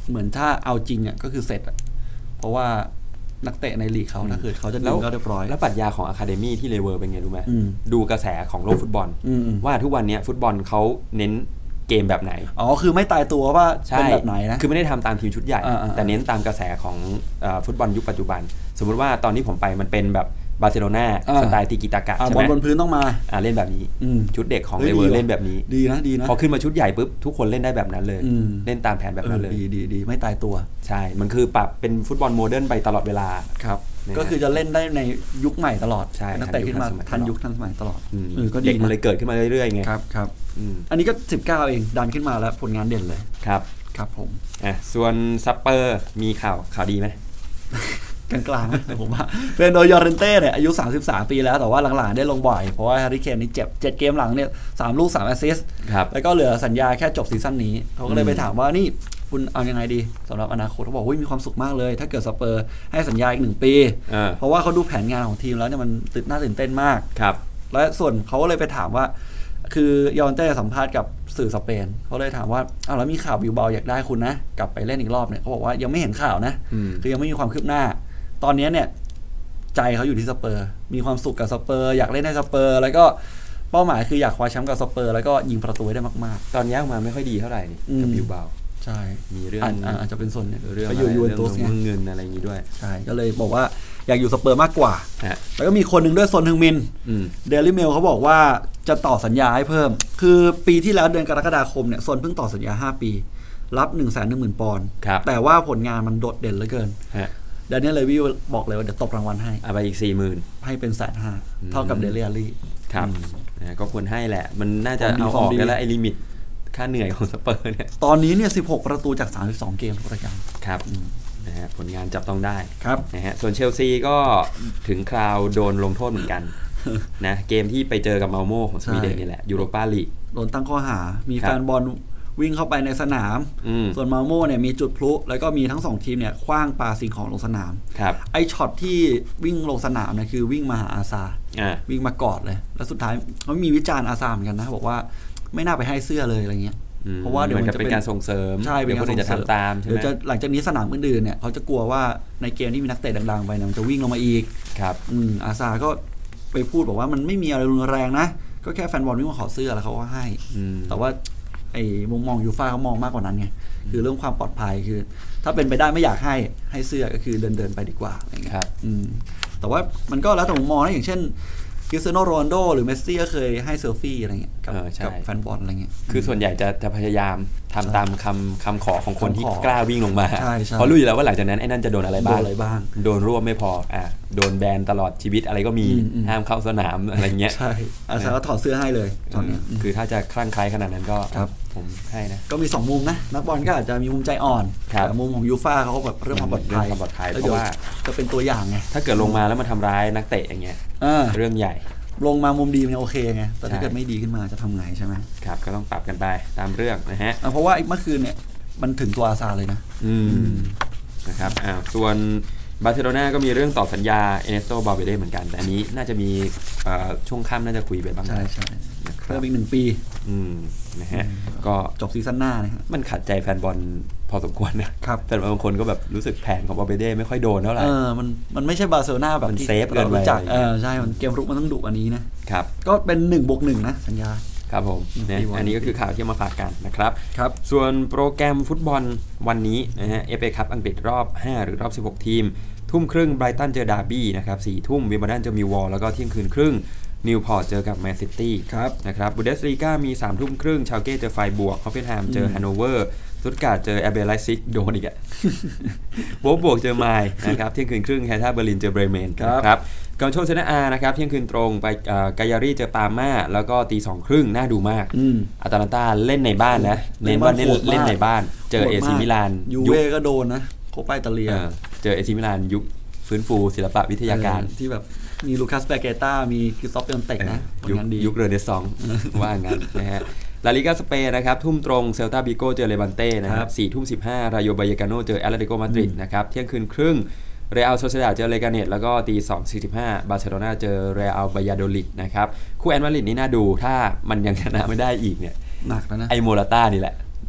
Speaker 2: เหมือนถ้าเอาจริงอ่ะก็คือเสร็จอ่ะเพราะว่านักเตะในลีกเขาถ้าคือเขาจะดึงก็เรียบร้อย
Speaker 1: แล้วปรัชญาของอะคาเดมี่ที่เลเวอร์เป็นไงรู้ไหมดูกระแสของโลกฟุตบอลว่าทุกวันนี้ฟุตบอลเขาเน้นเกมแบบไหน
Speaker 2: อ๋อคือไม่ตายตัวว่าเป็นแบบไหนนะ
Speaker 1: คือไม่ได้ทำตามทีมชุดใหญ่แต่เน้นตามกระแสของฟุตบอลยุคปัจจุบันสมมุติว่าตอนที่ผมไปมันเป็นแบบบาร์เซโลนาสไตล์ติกิตากะใช่ไหม
Speaker 2: บอลบนพื้นต้องมา
Speaker 1: เล่นแบบนี้ชุดเด็กของเลเวอร์เล่นแบบนี้
Speaker 2: ดีนะดีนะ
Speaker 1: พอขึ้นมาชุดใหญ่ปุ๊บทุกคนเล่นได้แบบนั้นเลยเล่นตามแผนแบบนั้นเลย
Speaker 2: ดีดีดีไม่ตายตัว
Speaker 1: ใช่มันคือปรับเป็นฟุตบอลโมเดิร์นไปตลอดเวลา
Speaker 2: ครับก็คือจะเล่นได้ในยุคใหม่ตลอดนักเตะขึ้นมาทันยุคทันสมัยตลอด
Speaker 1: ก็เด็กมันเลยเกิดขึ้นมาเรื่อยๆไง
Speaker 2: ครับครับอันนี้ก็สิบเก้าเองดันขึ้นมาแล้วผลงานเด่นเลย
Speaker 1: ครับ
Speaker 2: ครับผม
Speaker 1: อ่ะส่วนซัปเปอร์มีข่าวข่าวดีไหม
Speaker 2: กลางๆผมว่าเฟรนโดยอร์เรนเต้เนี่ยอายุสามสิบสามปีแล้วแต่ว่าหลังๆได้ลงบ่อยเพราะว่าแฮร์รี่เคนนี่เจ็บเจ็ดเกมหลังเนี่ยสามลูกสามแอสซิสต์แล้วก็เหลือสัญญาแค่จบซีซั่นนี้เขาก็เลยไปถามว่านี่คุณเอายังไงดีสำหรับอนาคตเขาบอกว่ามีความสุขมากเลยถ้าเกิดสเปอร์ให้สัญญาอีกหนึ่งปีเพราะว่าเขาดูแผนงานของทีมแล้วเนี่ยมันตื่นน่าตื่นเต้นมากและส่วนเขาก็เลยไปถามว่าคือยอร์เรนเต้สัมภาษณ์กับสื่อสเปนเขาเลยถามว่าอ้าวแล้วมีข่าวบิลเบาอยากได้คุณนะกลับไปเล่นอีกรอบเนี่ยเขาบอกว่ายังไม่เห็นข่าวนะคือยังไม่มีความคืบหน้าตอนนี้เนี่ยใจเขาอยู่ที่สเปอร์มีความสุขกับสเปอร์อยากเล่นในสเปอร์แล้วก็เป้าหมายคืออยากคว้าแชมป์กับสเปอร์แล้วก็ยิงประตูได้มาก
Speaker 1: ๆตอนนี้ออกมาไม่ค่อยดีเท่าไหร่นี่กับบิลเบา
Speaker 2: ใช่
Speaker 1: มีเรื่อง
Speaker 2: อาจจะเป็นส่วน
Speaker 1: เรื่อง
Speaker 2: ไป
Speaker 1: อยู่ยูเวนตุสเงินอะไรอย่างนี้ด้วย
Speaker 2: ใช่ก็เลยบอกว่าอยากอยู่สเปอร์มากกว่าแล้วก็มีคนหนึ่งด้วยซอนฮึงมินเดลี่เมลเขาบอกว่าจะต่อสัญญาให้เพิ่มคือปีที่แล้วเดือนกรกฎาคมเนี่ยซอนเพิ่งต่อสัญญาห้าปีรับ หนึ่งแสนหนึ่งหมื่น ปอนด์แต่ว่าผลงานมันโดดเด่นเหลือเกินเดนเนียลเลวี่บอกเลยว่าเดี๋ยวตบรางวัลให้
Speaker 1: เอาไปอีก สี่หมื่น
Speaker 2: ให้เป็นแสนห้าเท่ากับเดเลียรี่
Speaker 1: ครับก็ควรให้แหละมันน่าจะเอาออกได้แล้วไอ้ลิมิตค่าเหนื่อยของสเปอร์เนี่ย
Speaker 2: ตอนนี้เนี่ยสิบหกประตูจากสามสิบสองเกมทุกรายการ
Speaker 1: ครับนะฮะผลงานจับต้องได้
Speaker 2: ครับ
Speaker 1: นะฮะส่วนเชลซีก็ถึงคราวโดนลงโทษเหมือนกันนะเกมที่ไปเจอกับมาลโม่ของสวีเดนนี่แหละยูโรปาลีก
Speaker 2: โดนตั้งข้อหามีแฟนบอลวิ่งเข้าไปในสนามส่วนมาลโม่เนี่ยมีจุดพลุแล้วก็มีทั้งสองทีมเนี่ยขว้างปาสิ่งของลงสนามไอช็อตที่วิ่งลงสนามเนี่ยคือวิ่งมาหาอาซาวิ่งมากอดเลยแล้วสุดท้ายเขามีวิจารณ์อาซาเหมือนกันนะบอกว่าไม่น่าไปให้เสื้อเลยอะไรเงี้ย
Speaker 1: เพราะว่าเดี๋ยวมันจะเป็นการส่งเสริม
Speaker 2: ใช่เป็นการส่งเสริม
Speaker 1: ตามใช่ไหม
Speaker 2: เดี๋ยวจะหลังจากนี้สนามอื่นๆเนี่ยเขาจะกลัวว่าในเกมที่มีนักเตะดังๆไปเนี่ยมันจะวิ่งลงมาอีก
Speaker 1: ครับ
Speaker 2: อืมอาซาก็ไปพูดบอกว่ามันไม่มีอะไรรุนแรงนะก็แค่แฟนบอลวิ่งมาขอเสื้อแล้วเขาก็ให้แต่ว่าไอ้มุมมองยูฟ่าเขามองมากกว่านั้นไงคือเรื่องความปลอดภัยคือถ้าเป็นไปได้ไม่อยากให้ให้เสื้อก็คือเดินเดินไปดีกว่าอะไรเงี้ย
Speaker 1: ครับ
Speaker 2: แต่ว่ามันก็แล้วแต่มุมมองนะอย่างเช่นคริสเตียโนโรนัลโดหรือเมสซี่ก็เคยให้เซลฟี่อะไรเงี้ยกับแฟนบอลอะไรเงี้ย
Speaker 1: คือส่วนใหญ่จะจะพยายามทำตามคำคำขอของคนที่กล้าวิ่งลงมาเพราะรู้อยู่แล้วว่าหลังจากนั้นไอ้นั่นจะโดนอะไรบ้างโดนรวบไม่พออ่ะโดนแบนตลอดชีวิตอะไรก็มีห้ามเข้าสนามอะไรเงี้ย
Speaker 2: ใช่อาซาก็ถอดเสื้อให้เลยตอนนี้
Speaker 1: คือถ้าจะคลั่งไคล้ขนาดนั้นก็ผมให้นะ
Speaker 2: ก็มีสองมุมนะนักบอลก็อาจจะมีมุมใจอ่อนแต่มุมของยูฟ่าเขาแบบเรื่องความปลอดภัย
Speaker 1: เพราะว่า
Speaker 2: จะเป็นตัวอย่างไง
Speaker 1: ถ้าเกิดลงมาแล้วมาทำร้ายนักเตะอย่างเงี้ยเรื่องใหญ่
Speaker 2: ลงมามุมดีมันโอเคไงแต่ถ้าเกิดไม่ดีขึ้นมาจะทำไงใช่ไหม
Speaker 1: ครับก็ต้องปรับกันไปตามเรื่องนะฮะ
Speaker 2: เพราะว่าเมื่อคืนเนี่ยมันถึงตัวอาซาเลยนะ
Speaker 1: อืมนะครับอ่าส่วนบาร์เซโลนาก็มีเรื่องต่อสัญญาเอเนสโตบาเบเด้เหมือนกันแต่อันนี้น่าจะมีช่วงค่ำน่าจะคุยไปบ้าง
Speaker 2: ใช่ใช่เพิ่มอีกหนึ่งปี
Speaker 1: อืมนะฮะก็
Speaker 2: จบซีซั่นหน้านะฮะ
Speaker 1: มันขัดใจแฟนบอลพอสมควรนะครับแฟนบอลบางคนก็แบบรู้สึกแผนของบาเบเด้ไม่ค่อยโดนเท่าไหร่
Speaker 2: เออมันมันไม่ใช่บาร์เซโลนาแบบ
Speaker 1: ที่เรา
Speaker 2: รู้จักเออใช่มันเกมรุกมันต้องดุอันนี้นะครับก็เป็นหนึ่งบวกหนึ่งนะสัญญา
Speaker 1: ครับผมเนี่ยอันนี้ก็คือข่าวที่มาฝากกันนะครับ
Speaker 2: ครับ
Speaker 1: ส่วนโปรแกรมฟุตบอลวันนี้นะฮะ เอฟ เอ คัพอังกฤษรอบห้าหรือรอบสิบหกทีมทุ่มครึ่งไบรตันเจอดาร์บี้นะครับสี่ทุ่มวิมเบิลดันเจอมิลวอลแล้วก็เที่ยงคืนครึ่งนิวพอร์ตเจอกับแมนซิตี้นะครับบูเดสลีกามีสามทุ่มครึ่งชาลเก้เจอไฟบวกฮอฟเฟนแฮมเจอฮันโนเวอร์สตุตการ์ดเจอแอร์เบลไลซิกโดนอีกอ่ะโบบวกเจอไมล์นะครับเที่ยงคืนครึ่งแฮท่าเบอร์ลินเจอเบรเมนครับกอนโชเซนาอานะครับเที่ยงคืนตรงไปกายารีเจอปาม่าแล้วก็ตีสองครึ่งน่าดูมากอาตาลันตาเล่นในบ้านนะเน้นว่าเล่นในบ้านเจอเอซิมิลาน
Speaker 2: ยูเว่ก็โดนนะโคปาอิตาเลีย
Speaker 1: เจอเอซิมิลานยุคฟื้นฟูศิลปะวิทยาการ
Speaker 2: ที่แบบมีลูคัสเปเกต้ามีคริสตอฟเปนเต็กนะ
Speaker 1: ยุคยุคเรเนซองส์ว่างั้นนะฮะลาลิกาสเปนนะครับทุ่มตรงเซลตาบิโก้เจอเลบันเต้นะครับสี่ทุ่มสิบห้ารายโยบายกาโนเจอแอตเลติโกมาดริดนะครับเที่ยงคืนครึ่งเรอัลโซเซดาดเจอเลกาเนตแล้วก็ตีสองสี่สิบห้าบาร์เซโลนาเจอเรอัลบายาโดลิดนะครับคู่แอนมาดริดนี่น่าดูถ้ามันยังชนะไม่ได้อีกเนี่ย
Speaker 2: หนักแล้วนะ
Speaker 1: ไอโมราต้านี่แหละ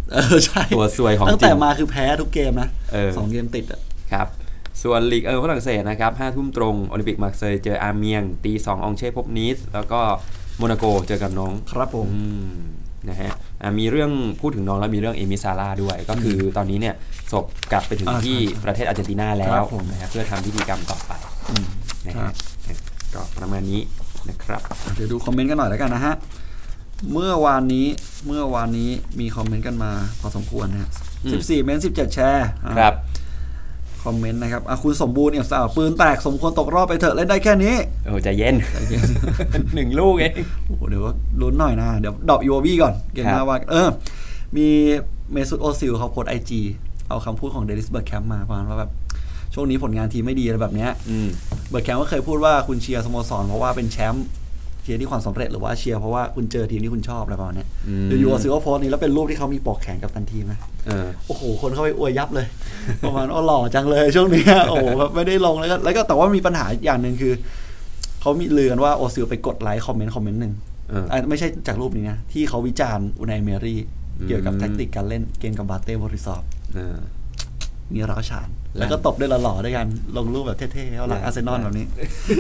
Speaker 2: เออใช่
Speaker 1: ตัวซวยของจริง
Speaker 2: ตั้งแต่มาคือแพ้ทุกเกมนะสองเกมติดอ่ะ
Speaker 1: ครับส่วนลีกเออฝรั่งเศสนะครับห้าทุ่มตรงโอลิมปิกมาร์เซย์เจออาร์เมียงตีสององเช่พบนีสแล้วก็โมนาโกเจอกับน้อง
Speaker 2: ครับผม
Speaker 1: นะฮะมีเรื่องพูดถึงน้องแล้วมีเรื่องเอมิซาร่าด้วยก็คือตอนนี้เนี่ยศพกลับไปถึงที่ประเทศอาร์เจนตินาแล้วนะฮะเพื่อทำพิธีกรรมต่อไปนะฮะก็ประมาณนี้นะครับ
Speaker 2: เดี๋ยวดูคอมเมนต์กันหน่อยแล้วกันนะฮะเมื่อวานนี้เมื่อวานนี้มีคอมเมนต์กันมาพอสมควรนะฮะสิบสี่เมนต์สิบเจ็ดแชร์
Speaker 1: ครับ
Speaker 2: คอมเมนต์นะครับคุณสมบูรณ์เนี่ยสาวปืนแตกสมควรตกรอบไปเถอะเล่นได้แค่นี้
Speaker 1: โอ้ใจเย็นหนึ่งลูกเอง
Speaker 2: โอ้เดี๋ยวลุ้นหน่อยนะเดี๋ยวดรอปยูโอวีก่อนเกมหน้าว่าเออมีเมซุตโอซิลเขาโพสไอจีเอาคำพูดของเดนิสเบิร์กแคมป์มาประมาณว่าแบบช่วงนี้ผลงานทีมไม่ดีอะไรแบบนี้เบิร์กแคมป์ก็เคยพูดว่าคุณเชียร์สโมสรเพราะว่าเป็นแชมป์เชียร์ที่ความสำเร็จหรือว่าเชียร์เพราะว่าคุณเจอทีมที่คุณชอบอะไรประมาณนี้เดี๋ยวยูโอซิลก็โพสนี้แล้วเป็นรูปที่เขามีปอกแขนกับตันทีมนะโอ้โหคนเข้าไปอวยยับเลยประมาณว่าหล่อจังเลยช่วงนี้โอ้โหไม่ได้ลงแล้วก็แล้วก็แต่ว่ามีปัญหาอย่างหนึ่งคือเขามีลือกันว่าโอซิลไปกดไลค์คอมเมนต์คอมเมนต์หนึ่งไม่ใช่จากรูปนี้นะที่เขาวิจารณ์อุนายเมรี่เกี่ยวกับแทคติกการเล่นเกมกับบาเต้บริซอฟมีร้าวฉานแล้วก็ตบด้วยหล่อๆด้วยกันลงรูปแบบเท่ๆเขาหลังอาร์เซนอลแบบนี้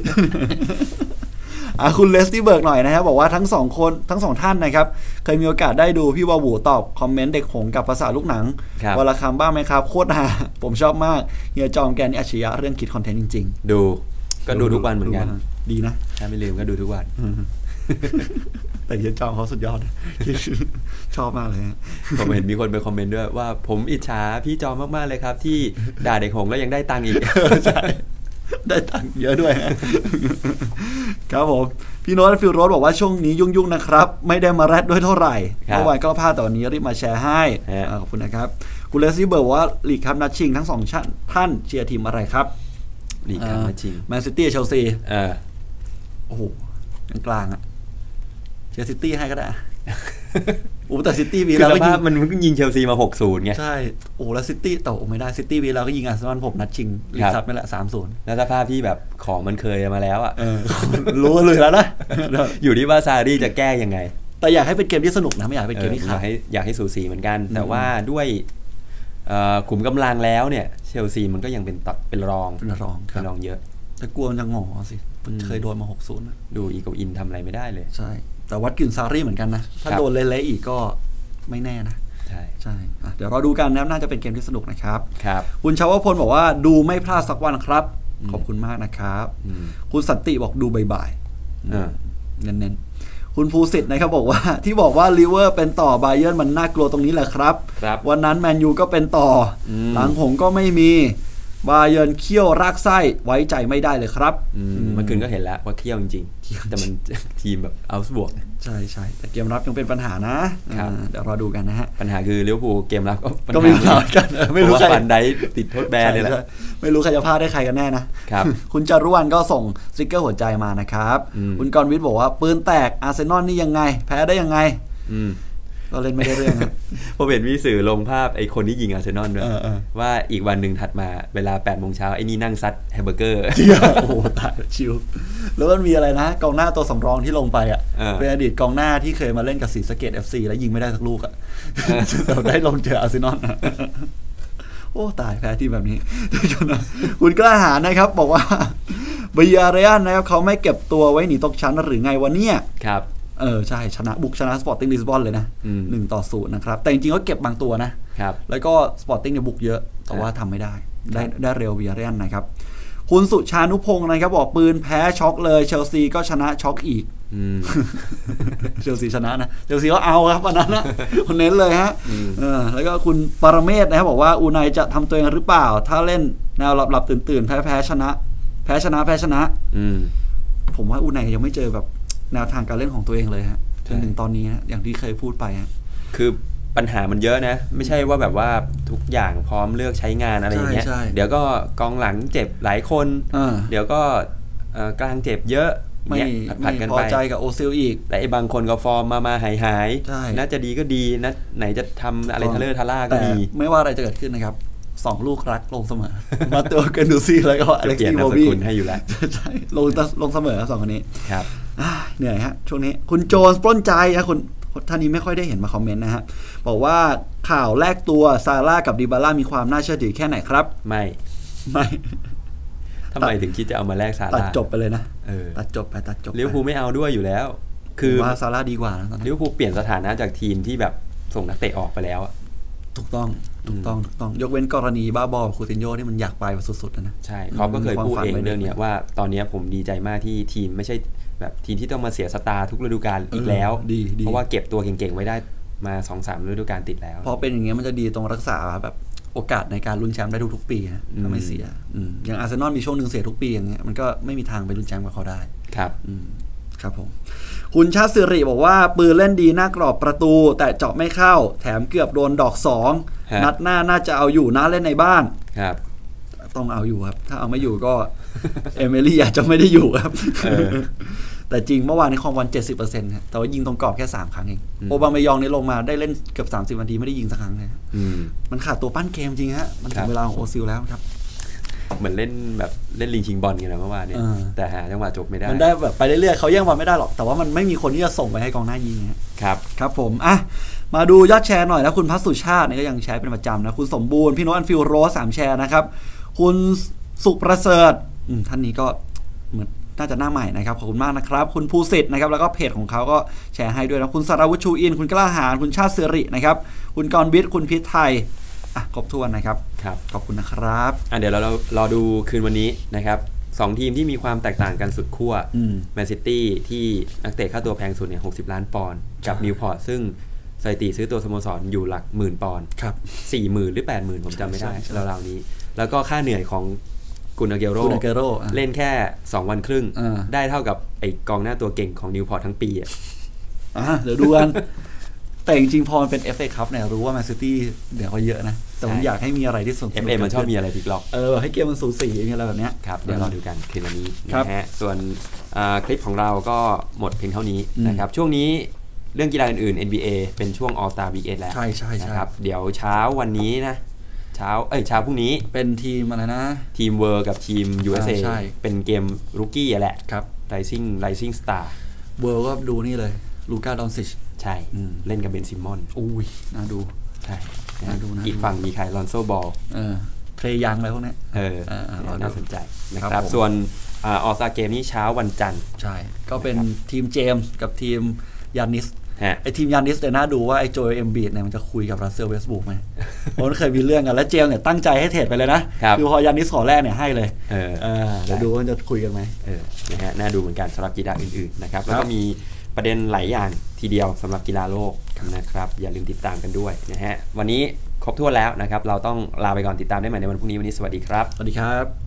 Speaker 2: คุณเลสตี้เบิร์กหน่อยนะครับบอกว่าทั้งสองคนทั้งสองท่านนะครับเคยมีโอกาสได้ดูพี่วาวูตอบคอมเมนต์เด็กหงกับภาษาลูกหนังวลคำบ้างไหมครับโคตรฮาผมชอบมากเฮียจอมแกนี่อัจฉริยะเรื่องคิดคอนเทนต์จริง
Speaker 1: ๆดูก็ดูทุกวันเหมือนกัน
Speaker 2: ดีนะ
Speaker 1: ถ้าไม่ลืมก็ดูทุกวัน
Speaker 2: แต่เฮียจอมเขาสุดยอดชอบมากเลย
Speaker 1: ผมเห็นมีคนไปคอมเมนต์ด้วยว่าผมอิจฉาพี่จอมมากๆเลยครับที่ด่าเด็กหงแล้วยังได้ตังค์อีก
Speaker 2: ใช่ได้ตังค์เยอะด้วยครับผมพี่โน้ตฟิลโรสบอกว่าช่วงนี้ยุ่งๆนะครับไม่ได้มาแรดด้วยเท่าไหร่เมื่อวานก็พลาดแต่วันนี้รีบมาแชร์ให้ขอบคุณนะครับคุณเลซี่เบิร์กว่าลีกครับนัดชิงทั้งสองท่านเชียร์ทีมอะไรครับ
Speaker 1: ลีกครับนัดชิง
Speaker 2: แมนซิตี้เชลซีโอ้โหกลางๆอ่ะเชียร์ซิตี้ให้ก็ได้โอ้แต่ซิตี้วีแล้วก็ยิง
Speaker 1: มันมันยิงเชลซีมา หกศูนย์ ไง
Speaker 2: ใช่โอ้แล้วซิตี้ต่อไม่ได้ซิตี้วีแล้วก็ยิงอาร์เซนอลผมนัดชิงลีกซับนั่นแหละ สามศูนย์
Speaker 1: แล้วสภาพที่แบบของมันเคยมาแล้วอ่ะ
Speaker 2: รู้เลยแล้วนะ
Speaker 1: อยู่ที่ว่าซารี่จะแก้ยังไง
Speaker 2: แต่อยากให้เป็นเกมที่สนุกนะไม่อยากเป็นเกมที่ขาด
Speaker 1: อยากให้อยากให้สูสีเหมือนกันแต่ว่าด้วยขุมกำลังแล้วเนี่ยเชลซีมันก็ยังเป็นตัดเป็นรอง
Speaker 2: เป็นรอง
Speaker 1: เป็นรองเยอะ
Speaker 2: แต่กลัวมันจะงอสิเคยโดนมา หกศูนย์
Speaker 1: ดูอีกกับอินทำอะไรไม่ได้เลย
Speaker 2: ใช่แต่วัดกึ่งซารี่เหมือนกันนะถ้าโดนเละๆอีกก็ไม่แน่นะ
Speaker 1: ใช่
Speaker 2: ใช่เดี๋ยวเราดูกันนะน่าจะเป็นเกมที่สนุกนะครับ
Speaker 1: ครับ
Speaker 2: คุณชาวพลบอกว่าดูไม่พลาดสักวันครับขอบคุณมากนะครับคุณสันติบอกดูบ่ายๆเน้นๆคุณภูสิทธิ์นะครับบอกว่าที่บอกว่าลิเวอร์เป็นต่อบาเยิร์นมันน่ากลัวตรงนี้แหละครับวันนั้นแมนยูก็เป็นต่อหลังผมก็ไม่มีบาเยิร์นเคี่ยวรากไส้ไว้ใจไม่ได้เลยครับ
Speaker 1: เมื่อคืนก็เห็นแล้วว่าเคี่ยวจริงๆแต่มันทีมแบบเอาบวก
Speaker 2: ใช่ใช่แต่เกมรับยังเป็นปัญหานะเดี๋ยวรอดูกันนะฮะ
Speaker 1: ปัญหาคือลิเวอร์พูลเกมรับ
Speaker 2: ก็ไม่รู้กันไม่รู้ใคร
Speaker 1: ปันไดติดโทษแบนนี่แหละ
Speaker 2: ไม่รู้ใครจะพลาดได้ใครกันแน่นะครับคุณจารุวรรณก็ส่งสติ๊กเกอร์หัวใจมานะครับคุณกรวิทย์บอกว่าปืนแตกอาร์เซนอลนี่ยังไงแพ้ได้ยังไงก็เล่นไม่ได้เรื่องครับ
Speaker 1: ผมเห็นมีสื่อลงภาพไอ้คนที่ยิงอาร์เซนอลด้วยว่าอีกวันหนึ่งถัดมาเวลาแปดโมงเช้าไอ้นี่นั่งซัดแฮมเบอร์เกอร์
Speaker 2: โอ้โหตายชิวแล้วมันมีอะไรนะกองหน้าตัวสำรองที่ลงไปอ่ะเป็นอดีตกองหน้าที่เคยมาเล่นกับศรีสะเกษ เอฟ ซี แล้วยิงไม่ได้สักลูกอ่ะเราได้ลงเจออาร์เซนอลโอ้ตายแพ้ที่แบบนี้คุณกล้าหาญนะครับบอกว่าเบียร์เรอัลนะครับเขาไม่เก็บตัวไว้หนีตกชั้นหรือไงวะเนี่ย
Speaker 1: ครับ
Speaker 2: เออใช่ชนะบุกชนะสปอร์ติ้งลิสบอนเลยนะหนึ่งต่อศูนย์นะครับแต่จริงๆก็เก็บบางตัวนะครับแล้วก็สปอร์ติ้งเนี่ยบุกเยอะแต่ว่าทำไม่ได้ได้ได้เร็วเวียเรียนนะครับคุณสุชานุพงศ์นะครับบอกปืนแพ้ช็อกเลยเชลซีก็ชนะช็อกอีกเชลซีชนะนะเชลซีก็เอาครับวันนั้นนะคนเน้นเลยฮะเออแล้วก็คุณปรเมศนะครับบอกว่าอูไนจะทำตัวเองหรือเปล่าถ้าเล่นแนวหลับๆตื่นๆแพ้แพ้ชนะแพ้ชนะแพ้ชนะผมว่าอูไนยังไม่เจอแบบแนวทางการเล่นของตัวเองเลยฮะจนถึงตอนนี้ฮะอย่างที่เคยพูดไปฮะ
Speaker 1: คือปัญหามันเยอะนะไม่ใช่ว่าแบบว่าทุกอย่างพร้อมเลือกใช้งานอะไรอย่างเงี้ยเดี๋ยวก็กองหลังเจ็บหลายคนเดี๋ยวก็กลางเจ็บเยอะ
Speaker 2: ไม่ผัดกันไปพอใจกับโอซิลอีก
Speaker 1: แต่ไอ้บางคนก็ฟอร์มมามาหายหายน่าจะดีก็ดีนะไหนจะทำอะไรทะเลทะล่าก็ดี
Speaker 2: ไม่ว่าอะไรจะเกิดขึ้นนะครับสองลูกรักลงเสมอมาเตอร์กันดูซี่แล้วก็อเล็กซี่โบบี้
Speaker 1: ให้อยู่แล้ว
Speaker 2: ใช่ลงลงเสมอสองคนนี้
Speaker 1: ครับ
Speaker 2: เหนื่อยฮะช่วงนี้คุณโจนส์ปล้นใจนะคุณท่านนี้ไม่ค่อยได้เห็นมาคอมเมนต์นะฮะบอกว่าข่าวแลกตัวซาร่ากับดิบาร่ามีความน่าเชื่อถือแค่ไหนครับ
Speaker 1: ไม่
Speaker 2: ไม่
Speaker 1: ทำไมถึงคิดจะเอามาแลกซาร่า
Speaker 2: ตัดจบไปเลยนะ
Speaker 1: เออ
Speaker 2: ตัดจบไปตัดจบ
Speaker 1: ลิเวอร์พูลไม่เอาด้วยอยู่แล้ว
Speaker 2: คือว่าซาร่าดีกว่านะ
Speaker 1: ลิเวอร์พูลเปลี่ยนสถานะจากทีมที่แบบส่งนักเตะออกไปแล้ว
Speaker 2: ถูกต้องถูกต้องถูกต้องยกเว้นกรณีบ้าบอคูตินโญ่ที่มันอยากไปแบบสุดๆนะ
Speaker 1: ใช่เขาก็เคยพูดเองเรื่องนี้ว่าตอนนี้ผมดีใจมากที่ทีมไม่ใช่แบบทีมที่ต้องมาเสียสตาร์ทุกฤดูกาลอีกแล้วเพราะว่าเก็บตัวเก่งๆไว้ได้มา สองสาม ฤดูกาลติดแล้ว
Speaker 2: พอเป็นอย่างเงี้ยมันจะดีตรงรักษาแบบโอกาสในการลุ้นแชมป์ได้ทุกๆปีนะถ้าไม่เสียอย่างอาร์เซนอลมีช่วงหนึ่งเสียทุกปีอย่างเงี้ยมันก็ไม่มีทางไปลุ้นแชมป์กับเขาได้
Speaker 1: ครับ
Speaker 2: ครับผมคุณชาติสิริบอกว่าปืนเล่นดีหน้ากรอบประตูแต่เจาะไม่เข้าแถมเกือบโดนดอกสองนัดหน้าน่าจะเอาอยู่น่าเล่นในบ้าน
Speaker 1: ครับ
Speaker 2: ต้องเอาอยู่ครับถ้าเอาไม่อยู่ก็เอเมลี่อาจจะไม่ได้อยู่ครับแต่จริงเมื่อวานนี้คอมวัน เจ็ดสิบเปอร์เซ็นต์ ครับแต่ว่ายิงตรงกรอบแค่สามครั้งเองโอบามายองนี่ลงมาได้เล่นเกือบสามสิบนาทีไม่ได้ยิงสักครั้งเลยมันขาดตัวปั้นเกมจริงฮะมันถึงเวลาของโอซิลแล้วครับ
Speaker 1: เหมือนเล่นแบบเล่นลิงชิงบอลกันนะเมื่อวานนี้แต่หาจังหวะจบไม่ได้
Speaker 2: มันได้แบบไปเรื่อยๆเขาแย่งบอลไม่ได้หรอกแต่ว่ามันไม่มีคนที่จะส่งไปให้กองหน้ายิง
Speaker 1: ครับ
Speaker 2: ครับผมอ่ะมาดูยอดแชร์หน่อยนะคุณพัชสุชาติเนี่ยก็ยังแชร์เป็นประจำนะคุณสมบูรณ์พี่โน้ตอันฟิลโรสสามแชร์นะครับคุณสุประเสริฐท่านนี้ก็เหมือนน่าจะหน้าใหม่นะครับขอบคุณมากนะครับคุณภูสิทธิ์นะครับแล้วก็เพจของเขาก็แชร์ให้ด้วยนะคุณสราวุฒิชูอินคุณกล้าหาญคุณชาติสิรินะครับคุณกรวิทย์คุณพิษไทยอ่ะครบถ้วนนะครับ
Speaker 1: ครับ
Speaker 2: ขอบคุณนะครับ
Speaker 1: อ่ะเดี๋ยวเรารอดูคืนวันนี้นะครับสองทีมที่มีความแตกต่างกันสุดขั้วแมนซิตี้ที่นักเตะค่าตัวแพงสุดเนี่ยหกสิบล้านปอนด์กับนิวพอร์ตซึ่งสถิติซื้อตัวสโมสรอยู่หลักหมื่นปอนด์
Speaker 2: ครับ
Speaker 1: สี่หมื่นหรือแปดหมื่นผมจำไม่ได้ราวๆนี้แล้วก็ค่าเหนื่อยของกุนอาเกโร่เล่นแค่สองวันครึ่งได้เท่ากับไอกองหน้าตัวเก่งของนิวพอร์ตทั้งปีอ่ะ
Speaker 2: เดี๋ยวดูกันแต่จริงๆพอมันเป็น เอฟ เอ Cup เนี่ยรู้ว่าแมนซิตี้เดี๋ยวเขาเยอะนะแต่ผมอยากให้มีอะไรที่สนุก
Speaker 1: เอฟ เอ มันชอบมีอะไรพลิกล็อก
Speaker 2: เออให้เกมมันสูสีอย่างเงี้ยอะไรแบบเนี้ย
Speaker 1: ครับเดี๋ยวรอดูกันคืนวันนี้นะฮะส่วนคลิปของเราก็หมดเพียงเท่านี้นะครับช่วงนี้เรื่องกีฬาอื่นๆ เอ็น บี เอ เป็นช่วง All Star Weekend แล้ว
Speaker 2: ใช่ใช่
Speaker 1: นะครับเดี๋ยวเช้าวันนี้นะเช้าเอ้ยเช้าพรุ่งนี้
Speaker 2: เป็นทีมอะไรนะ
Speaker 1: ทีมเวิร์กับทีม ยู เอส เอ เป็นเกมรูกี้แหละ
Speaker 2: ครับ
Speaker 1: Rising Rising Star
Speaker 2: เวิร์ก็ดูนี่เลยลูก้าดอนซิช
Speaker 1: ใช่เล่นกับเบนซิมอน
Speaker 2: อุ้ยน่าดู
Speaker 1: ใช่น่าดูนะอีกฝั่งมีใครลอนโซบอล
Speaker 2: เออเพลย์ยังอะไรพวกนี้
Speaker 1: เออน่าสนใจนะครับส่วนออสตาเกมนี้เช้าวันจันทร์
Speaker 2: ใช่ก็เป็นทีมเจมส์กับทีมยานิสไอทีมยานิสเดี๋ยวน่าดูว่าไอโจเอมบีดเนี่ยมันจะคุยกับรัสเซลเวสต์บรูคไหมเพราะมันเคยมีเรื่องกันแล้วเจมส์เนี่ยตั้งใจให้เทรดไปเลยนะคือพอยานิสขอแรกเนี่ยให้เลย
Speaker 1: เออ
Speaker 2: เดี๋ยวดูว่าจะคุยกันไหม
Speaker 1: เออนะฮะน่าดูเหมือนกันสำหรับกีฬาอื่นๆนะครับแล้วก็มีประเด็นหลายอย่างทีเดียวสำหรับกีฬาโลกนะครับอย่าลืมติดตามกันด้วยนะฮะวันนี้ครบถ้วนแล้วนะครับเราต้องลาไปก่อนติดตามได้ใหม่ในวันพรุ่งนี้วันนี้สวัสดีครับ
Speaker 2: สวัสดีครับ